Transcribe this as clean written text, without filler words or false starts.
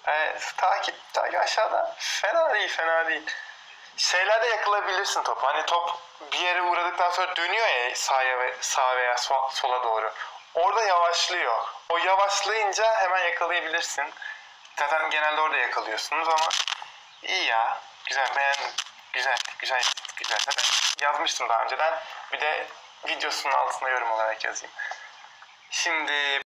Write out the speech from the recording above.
Evet, takip aşağıda. Fena değil, fena değil. Şeylerde yakalayabilirsin topu. Hani top bir yere uğradıktan sonra dönüyor ya sağa veya sola doğru. Orada yavaşlıyor. O yavaşlayınca hemen yakalayabilirsin. Zaten genelde orada yakalıyorsunuz ama iyi ya. Güzel, beğendim. Güzel, güzel, güzel. Zaten yazmıştım daha önceden. Bir de videosunun altına yorum olarak yazayım. Şimdi